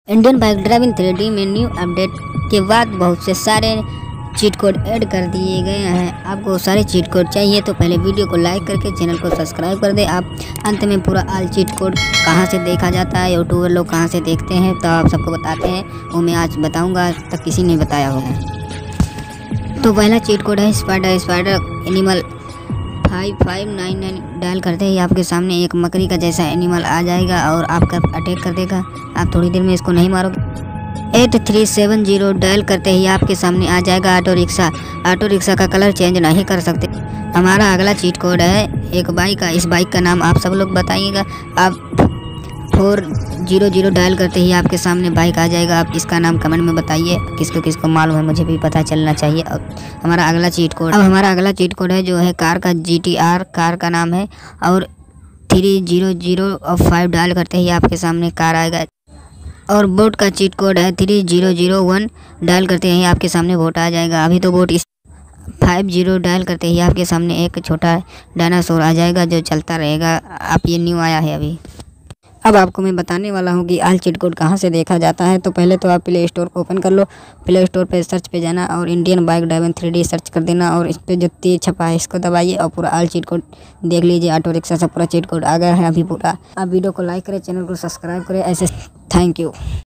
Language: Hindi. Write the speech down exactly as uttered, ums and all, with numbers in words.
Indian bike driving three D में न्यू अपडेट के बाद बहुत से सारे चीट कोड ऐड कर दिए गए हैं। आपको सारे चीट कोड चाहिए तो पहले वीडियो को लाइक करके चैनल को सब्सक्राइब कर दे। आप अंत में पूरा ऑल चीट कोड कहां से देखा जाता है, यूट्यूबर लोग कहां से देखते हैं, तो आप सबको बताते हैं। वो मैं आज बताऊंगा, आज तक किसी ने बताया होगा। तो पहला चीट कोड है spider spider animal five five nine nine. Dial करते ही आपके सामने एक मकड़ी का जैसा एनिमल आ जाएगा और आपका अटैक कर देगा। आप थोड़ी देर में इसको नहीं मारोगे। Eight three seven zero dial करते ही आपके सामने आ जाएगा ऑटो रिक्शा। ऑटो रिक्शा का कलर चेंज नहीं कर सकते। हमारा अगला चीट कोड है एक बाइक का। इस बाइक का नाम आप सब लोग बताइएगा। आप फोर जीरो जीरो डायल करते ही आपके सामने बाइक आ जाएगा। आप इसका नाम कमेंट में बताइए, किसको किसको मालूम है, मुझे भी पता चलना चाहिए। और हमारा अगला चीट कोड अब हमारा अगला चीट कोड है जो है कार का। जी टी आर कार का नाम है और थ्री जीरो जीरो और फाइव डायल करते ही आपके सामने कार आएगा। और बोट का चीट कोड है three zero zero one dial करते ही आपके सामने बोट आ जाएगा। अभी तो बोट इस फाइव जीरो डायल करते ही आपके सामने एक छोटा डायनासोर आ जाएगा जो चलता रहेगा। आप ये न्यू आया है अभी। अब आपको मैं बताने वाला हूँ कि ऑल चीट कोड कहाँ से देखा जाता है। तो पहले तो आप प्ले स्टोर को ओपन कर लो। प्ले स्टोर पे सर्च पे जाना और Indian bike driving three D search कर देना और इस पे जो तीर छपा है इसको दबाइए और पूरा ऑल चीट कोड देख लीजिए। ऑटो रिक्शा से पूरा चीट कोड आ गया है अभी पूरा। आप वीडियो को लाइक करें, चैनल को सब्सक्राइब करें। ऐसे थैंक यू।